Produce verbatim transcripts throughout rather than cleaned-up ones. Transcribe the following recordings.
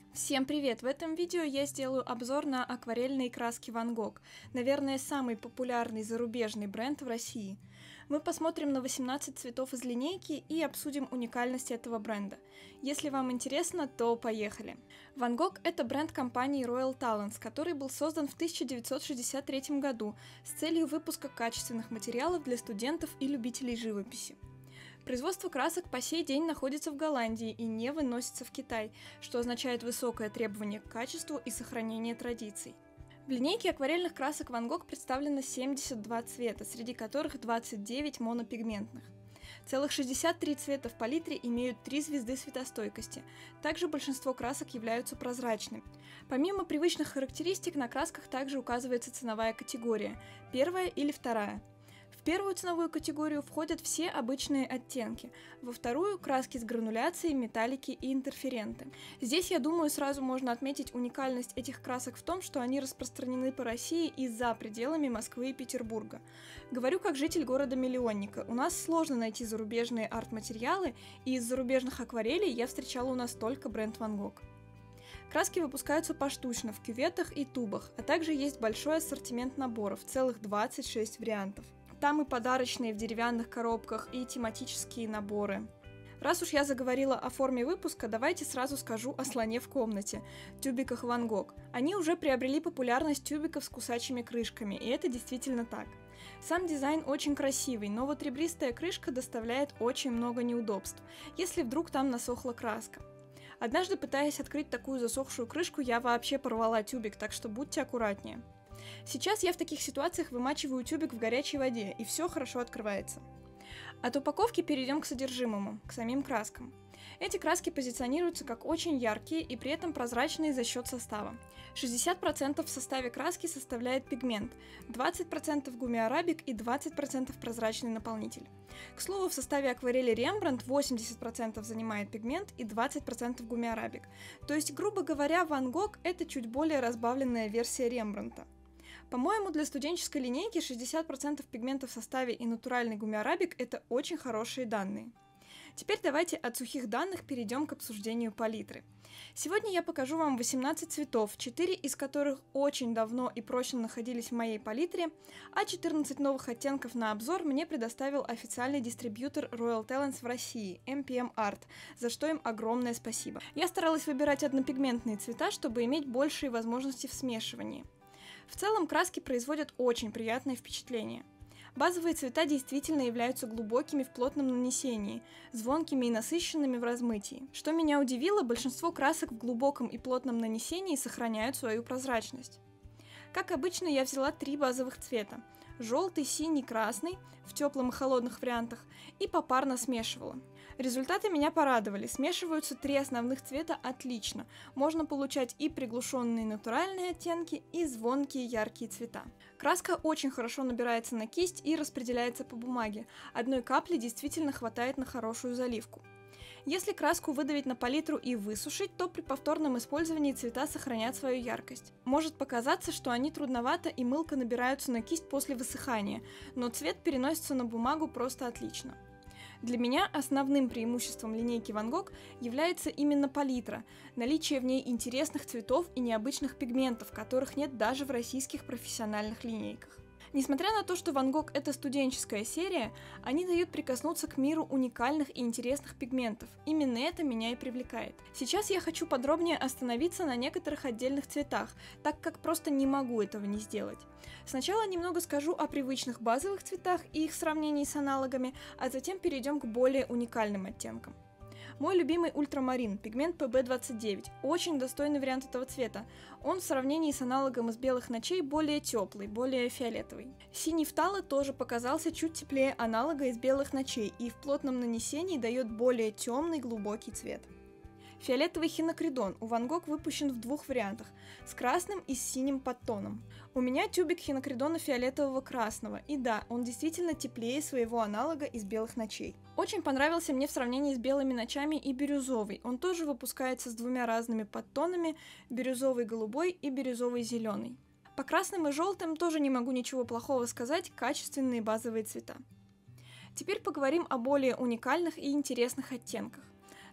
Всем привет! В этом видео я сделаю обзор на акварельные краски Ван Гог, наверное, самый популярный зарубежный бренд в России. Мы посмотрим на восемнадцать цветов из линейки и обсудим уникальность этого бренда. Если вам интересно, то поехали! Ван Гог — это бренд компании Royal Talens, который был создан в тысяча девятьсот шестьдесят третьем году с целью выпуска качественных материалов для студентов и любителей живописи. Производство красок по сей день находится в Голландии и не выносится в Китай, что означает высокое требование к качеству и сохранение традиций. В линейке акварельных красок Ван Гог представлено семьдесят два цвета, среди которых двадцать девять монопигментных. Целых шестьдесят три цвета в палитре имеют три звезды светостойкости. Также большинство красок являются прозрачными. Помимо привычных характеристик, на красках также указывается ценовая категория – первая или вторая. В первую ценовую категорию входят все обычные оттенки, во вторую – краски с грануляцией, металлики и интерференты. Здесь, я думаю, сразу можно отметить уникальность этих красок в том, что они распространены по России и за пределами Москвы и Петербурга. Говорю как житель города-миллионника, у нас сложно найти зарубежные арт-материалы, и из зарубежных акварелей я встречала у нас только бренд Ван Гог. Краски выпускаются поштучно в кюветах и тубах, а также есть большой ассортимент наборов, целых двадцать шесть вариантов. Там и подарочные в деревянных коробках, и тематические наборы. Раз уж я заговорила о форме выпуска, давайте сразу скажу о слоне в комнате – тюбиках Ван Гог. Они уже приобрели популярность тюбиков с кусачими крышками, и это действительно так. Сам дизайн очень красивый, но вот ребристая крышка доставляет очень много неудобств, если вдруг там насохла краска. Однажды, пытаясь открыть такую засохшую крышку, я вообще порвала тюбик, так что будьте аккуратнее. Сейчас я в таких ситуациях вымачиваю тюбик в горячей воде, и все хорошо открывается. От упаковки перейдем к содержимому, к самим краскам. Эти краски позиционируются как очень яркие и при этом прозрачные за счет состава. шестьдесят процентов в составе краски составляет пигмент, двадцать процентов гумми-арабик и двадцать процентов прозрачный наполнитель. К слову, в составе акварели Рембрандт восемьдесят процентов занимает пигмент и двадцать процентов гумми-арабик. То есть, грубо говоря, Ван Гог – это чуть более разбавленная версия Рембрандта. По-моему, для студенческой линейки шестьдесят процентов пигмента в составе и натуральный гумми-арабик – это очень хорошие данные. Теперь давайте от сухих данных перейдем к обсуждению палитры. Сегодня я покажу вам восемнадцать цветов, четыре из которых очень давно и прочно находились в моей палитре, а четырнадцать новых оттенков на обзор мне предоставил официальный дистрибьютор Royal Talens в России, эм пи эм Art, за что им огромное спасибо. Я старалась выбирать однопигментные цвета, чтобы иметь большие возможности в смешивании. В целом краски производят очень приятное впечатление. Базовые цвета действительно являются глубокими в плотном нанесении, звонкими и насыщенными в размытии. Что меня удивило, большинство красок в глубоком и плотном нанесении сохраняют свою прозрачность. Как обычно, я взяла три базовых цвета – желтый, синий, красный, в теплом и холодных вариантах, и попарно смешивала. Результаты меня порадовали, смешиваются три основных цвета отлично, можно получать и приглушенные натуральные оттенки, и звонкие яркие цвета. Краска очень хорошо набирается на кисть и распределяется по бумаге, одной капли действительно хватает на хорошую заливку. Если краску выдавить на палитру и высушить, то при повторном использовании цвета сохранят свою яркость. Может показаться, что они трудновато и мылко набираются на кисть после высыхания, но цвет переносится на бумагу просто отлично. Для меня основным преимуществом линейки Ван Гог является именно палитра, наличие в ней интересных цветов и необычных пигментов, которых нет даже в российских профессиональных линейках. Несмотря на то, что Ван Гог – это студенческая серия, они дают прикоснуться к миру уникальных и интересных пигментов. Именно это меня и привлекает. Сейчас я хочу подробнее остановиться на некоторых отдельных цветах, так как просто не могу этого не сделать. Сначала немного скажу о привычных базовых цветах и их сравнении с аналогами, а затем перейдем к более уникальным оттенкам. Мой любимый ультрамарин, пигмент пэ бэ двадцать девять, очень достойный вариант этого цвета. Он в сравнении с аналогом из белых ночей более теплый, более фиолетовый. Синий фтала тоже показался чуть теплее аналога из белых ночей и в плотном нанесении дает более темный глубокий цвет. Фиолетовый хинокридон у Ван Гог выпущен в двух вариантах – с красным и с синим подтоном. У меня тюбик хинокридона фиолетового красного, и да, он действительно теплее своего аналога из белых ночей. Очень понравился мне в сравнении с белыми ночами и бирюзовый, он тоже выпускается с двумя разными подтонами – бирюзовый голубой и бирюзовый зеленый. По красным и желтым тоже не могу ничего плохого сказать, качественные базовые цвета. Теперь поговорим о более уникальных и интересных оттенках.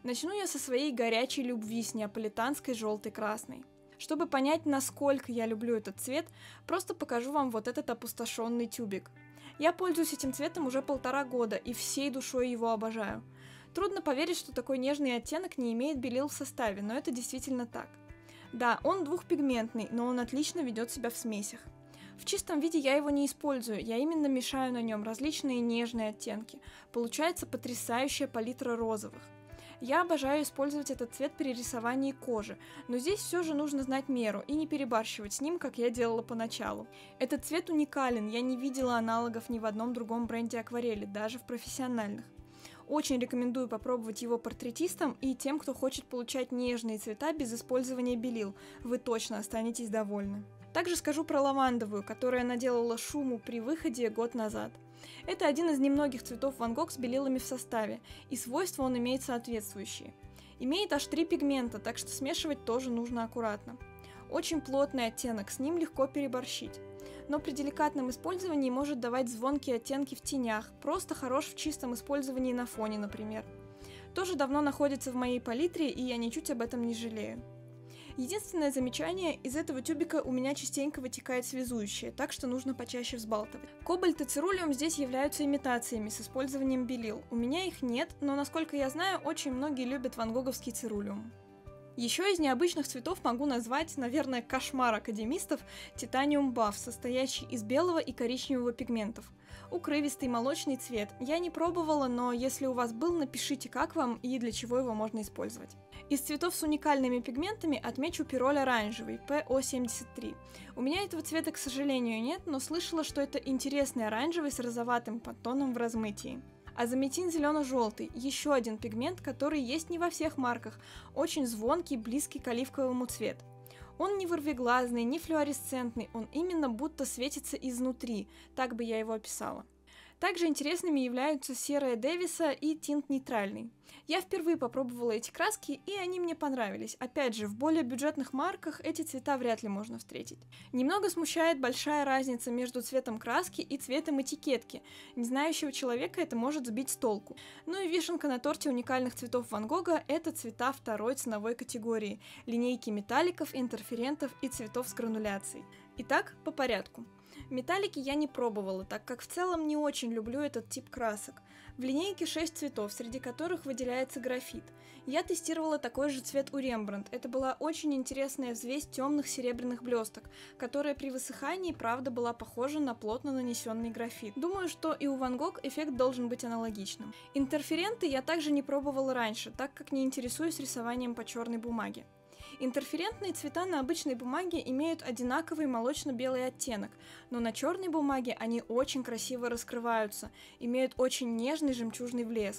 Начну я со своей горячей любви с неаполитанской желтой-красной. Чтобы понять, насколько я люблю этот цвет, просто покажу вам вот этот опустошенный тюбик. Я пользуюсь этим цветом уже полтора года и всей душой его обожаю. Трудно поверить, что такой нежный оттенок не имеет белил в составе, но это действительно так. Да, он двухпигментный, но он отлично ведет себя в смесях. В чистом виде я его не использую, я именно мешаю на нем различные нежные оттенки. Получается потрясающая палитра розовых. Я обожаю использовать этот цвет при рисовании кожи, но здесь все же нужно знать меру и не перебарщивать с ним, как я делала поначалу. Этот цвет уникален, я не видела аналогов ни в одном другом бренде акварели, даже в профессиональных. Очень рекомендую попробовать его портретистам и тем, кто хочет получать нежные цвета без использования белил, вы точно останетесь довольны. Также скажу про лавандовую, которая наделала шуму при выходе год назад. Это один из немногих цветов Ван Гог с белилами в составе, и свойства он имеет соответствующие. Имеет аж три пигмента, так что смешивать тоже нужно аккуратно. Очень плотный оттенок, с ним легко переборщить. Но при деликатном использовании может давать звонкие оттенки в тенях, просто хорош в чистом использовании на фоне, например. Тоже давно находится в моей палитре, и я ничуть об этом не жалею. Единственное замечание, из этого тюбика у меня частенько вытекает связующее, так что нужно почаще взбалтывать. Кобальт и цирулиум здесь являются имитациями с использованием белил. У меня их нет, но, насколько я знаю, очень многие любят ван-гоговский цирулиум. Еще из необычных цветов могу назвать, наверное, кошмар академистов, Titanium Buff, состоящий из белого и коричневого пигментов. Укрывистый молочный цвет. Я не пробовала, но если у вас был, напишите, как вам и для чего его можно использовать. Из цветов с уникальными пигментами отмечу пироль оранжевый, пэ о семьдесят три. У меня этого цвета, к сожалению, нет, но слышала, что это интересный оранжевый с розоватым подтоном в размытии. Азаметин зелено-желтый, еще один пигмент, который есть не во всех марках, очень звонкий, близкий к оливковому цвет. Он не вырвиглазный, не флуоресцентный, он именно будто светится изнутри, так бы я его описала. Также интересными являются серая Дэвиса и тинт нейтральный. Я впервые попробовала эти краски, и они мне понравились. Опять же, в более бюджетных марках эти цвета вряд ли можно встретить. Немного смущает большая разница между цветом краски и цветом этикетки. Незнающего человека это может сбить с толку. Ну и вишенка на торте уникальных цветов Ван Гога – это цвета второй ценовой категории, линейки металликов, интерферентов и цветов с грануляцией. Итак, по порядку. Металлики я не пробовала, так как в целом не очень люблю этот тип красок. В линейке шесть цветов, среди которых выделяется графит. Я тестировала такой же цвет у Рембрандт. Это была очень интересная взвесь темных серебряных блесток, которая при высыхании, правда, была похожа на плотно нанесенный графит. Думаю, что и у Ван Гог эффект должен быть аналогичным. Интерференты я также не пробовала раньше, так как не интересуюсь рисованием по черной бумаге. Интерферентные цвета на обычной бумаге имеют одинаковый молочно-белый оттенок, но на черной бумаге они очень красиво раскрываются, имеют очень нежный жемчужный блеск.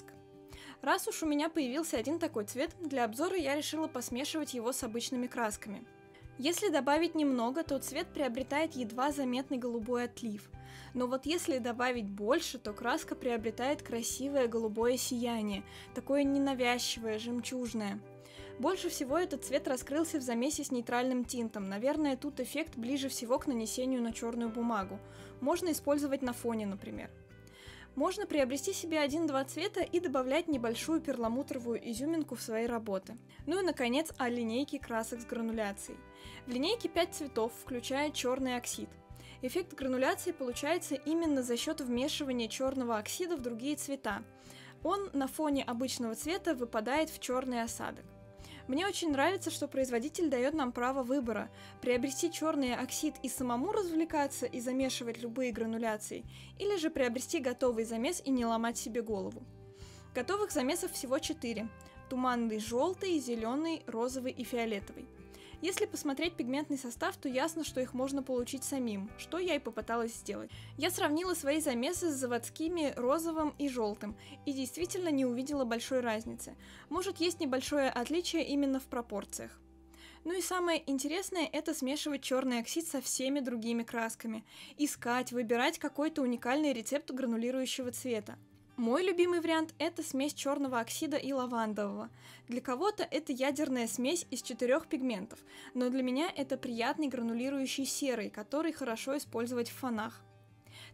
Раз уж у меня появился один такой цвет, для обзора я решила посмешивать его с обычными красками. Если добавить немного, то цвет приобретает едва заметный голубой отлив. Но вот если добавить больше, то краска приобретает красивое голубое сияние, такое ненавязчивое, жемчужное. Больше всего этот цвет раскрылся в замесе с нейтральным тинтом, наверное, тут эффект ближе всего к нанесению на черную бумагу. Можно использовать на фоне, например. Можно приобрести себе один-два цвета и добавлять небольшую перламутровую изюминку в свои работы. Ну и, наконец, о линейке красок с грануляцией. В линейке пять цветов, включая черный оксид. Эффект грануляции получается именно за счет вмешивания черного оксида в другие цвета. Он на фоне обычного цвета выпадает в черный осадок. Мне очень нравится, что производитель дает нам право выбора – приобрести черный оксид и самому развлекаться и замешивать любые грануляции, или же приобрести готовый замес и не ломать себе голову. Готовых замесов всего четыре – туманный желтый, зеленый, розовый и фиолетовый. Если посмотреть пигментный состав, то ясно, что их можно получить самим, что я и попыталась сделать. Я сравнила свои замесы с заводскими розовым и желтым, и действительно не увидела большой разницы. Может, есть небольшое отличие именно в пропорциях. Ну и самое интересное – это смешивать черный оксид со всеми другими красками. Искать, выбирать какой-то уникальный рецепт гранулирующего цвета. Мой любимый вариант – это смесь черного оксида и лавандового. Для кого-то это ядерная смесь из четырех пигментов, но для меня это приятный гранулирующий серый, который хорошо использовать в фонах.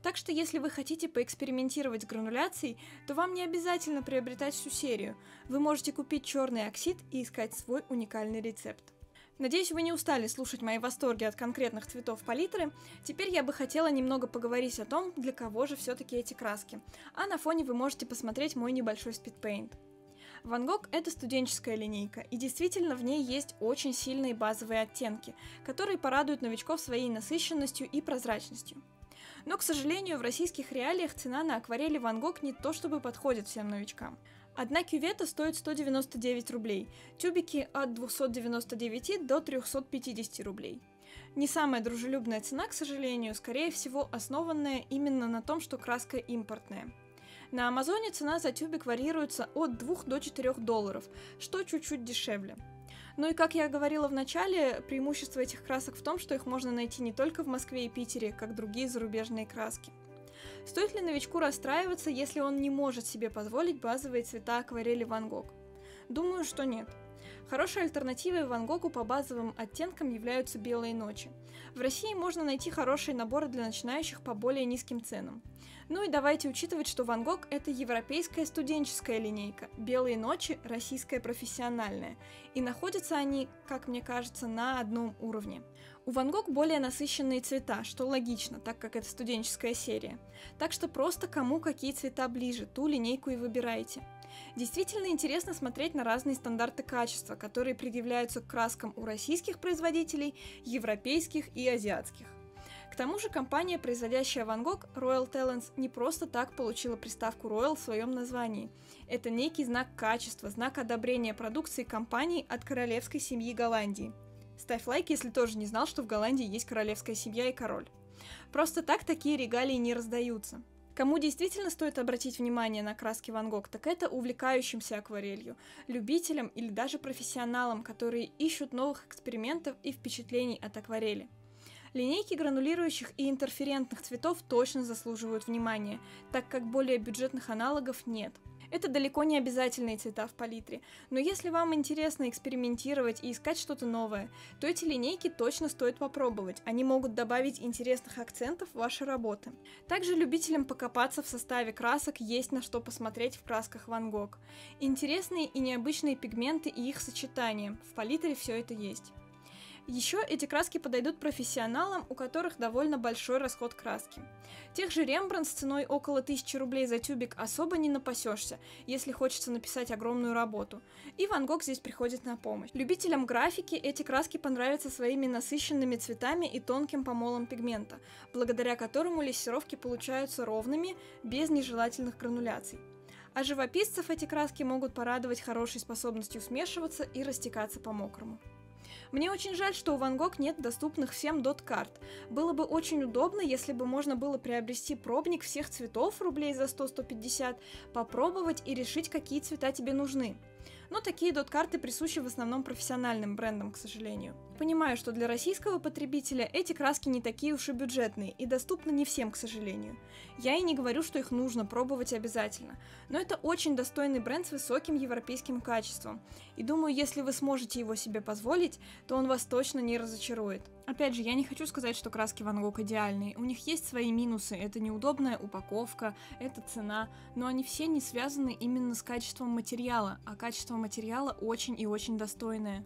Так что если вы хотите поэкспериментировать с грануляцией, то вам не обязательно приобретать всю серию. Вы можете купить черный оксид и искать свой уникальный рецепт. Надеюсь, вы не устали слушать мои восторги от конкретных цветов палитры. Теперь я бы хотела немного поговорить о том, для кого же все-таки эти краски. А на фоне вы можете посмотреть мой небольшой спидпейнт. Ван Гог — это студенческая линейка, и действительно в ней есть очень сильные базовые оттенки, которые порадуют новичков своей насыщенностью и прозрачностью. Но, к сожалению, в российских реалиях цена на акварели Ван Гог не то чтобы подходит всем новичкам. Одна кювета стоит сто девяносто девять рублей, тюбики от двухсот девяноста девяти до трёхсот пятидесяти рублей. Не самая дружелюбная цена, к сожалению, скорее всего основанная именно на том, что краска импортная. На Амазоне цена за тюбик варьируется от двух до четырёх долларов, что чуть-чуть дешевле. Ну и как я говорила в начале, преимущество этих красок в том, что их можно найти не только в Москве и Питере, как другие зарубежные краски. Стоит ли новичку расстраиваться, если он не может себе позволить базовые цвета акварели Ван Гог? Думаю, что нет. Хорошей альтернативой Ван Гогу по базовым оттенкам являются белые ночи. В России можно найти хорошие наборы для начинающих по более низким ценам. Ну и давайте учитывать, что Ван Гог — это европейская студенческая линейка, белые ночи — российская профессиональная, и находятся они, как мне кажется, на одном уровне. У Ван Гог более насыщенные цвета, что логично, так как это студенческая серия. Так что просто кому какие цвета ближе, ту линейку и выбирайте. Действительно интересно смотреть на разные стандарты качества, которые предъявляются к краскам у российских производителей, европейских и азиатских. К тому же компания, производящая Ван Гог, Royal Talens, не просто так получила приставку Royal в своем названии. Это некий знак качества, знак одобрения продукции компании от королевской семьи Голландии. Ставь лайк, если тоже не знал, что в Голландии есть королевская семья и король. Просто так такие регалии не раздаются. Кому действительно стоит обратить внимание на краски Ван Гог, так это увлекающимся акварелью, любителям или даже профессионалам, которые ищут новых экспериментов и впечатлений от акварели. Линейки гранулирующих и интерферентных цветов точно заслуживают внимания, так как более бюджетных аналогов нет. Это далеко не обязательные цвета в палитре, но если вам интересно экспериментировать и искать что-то новое, то эти линейки точно стоит попробовать, они могут добавить интересных акцентов в ваши работы. Также любителям покопаться в составе красок есть на что посмотреть в красках Ван Гог. Интересные и необычные пигменты и их сочетания, в палитре все это есть. Еще эти краски подойдут профессионалам, у которых довольно большой расход краски. Тех же Рембрандт с ценой около тысячи рублей за тюбик особо не напасешься, если хочется написать огромную работу. И Ван Гог здесь приходит на помощь. Любителям графики эти краски понравятся своими насыщенными цветами и тонким помолом пигмента, благодаря которому лессировки получаются ровными, без нежелательных грануляций. А живописцев эти краски могут порадовать хорошей способностью смешиваться и растекаться по мокрому. Мне очень жаль, что у Ван Гог нет доступных всем дот-карт. Было бы очень удобно, если бы можно было приобрести пробник всех цветов рублей за сто — сто пятьдесят, попробовать и решить, какие цвета тебе нужны. Но такие дот-карты присущи в основном профессиональным брендам, к сожалению. Понимаю, что для российского потребителя эти краски не такие уж и бюджетные и доступны не всем, к сожалению. Я и не говорю, что их нужно пробовать обязательно, но это очень достойный бренд с высоким европейским качеством, и думаю, если вы сможете его себе позволить, то он вас точно не разочарует. Опять же, я не хочу сказать, что краски Ван Гог идеальные, у них есть свои минусы, это неудобная упаковка, это цена, но они все не связаны именно с качеством материала, а качество материала очень и очень достойное.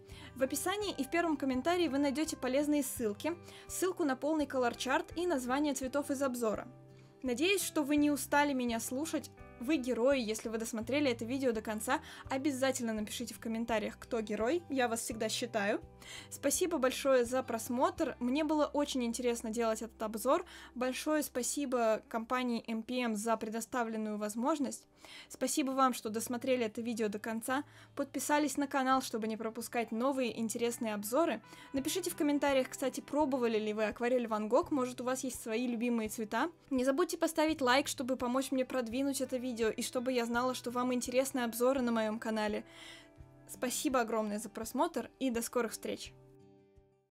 В описании и в первом комментарии вы найдете полезные ссылки, ссылку на полный колор-чарт и название цветов из обзора. Надеюсь, что вы не устали меня слушать. Вы герои, если вы досмотрели это видео до конца, обязательно напишите в комментариях, кто герой, я вас всегда считаю. Спасибо большое за просмотр, мне было очень интересно делать этот обзор, большое спасибо компании эм пи эм за предоставленную возможность, спасибо вам, что досмотрели это видео до конца, подписались на канал, чтобы не пропускать новые интересные обзоры, напишите в комментариях, кстати, пробовали ли вы акварель Ван Гог, может у вас есть свои любимые цвета, не забудьте поставить лайк, чтобы помочь мне продвинуть это видео, видео, и чтобы я знала, что вам интересны обзоры на моем канале. Спасибо огромное за просмотр и до скорых встреч!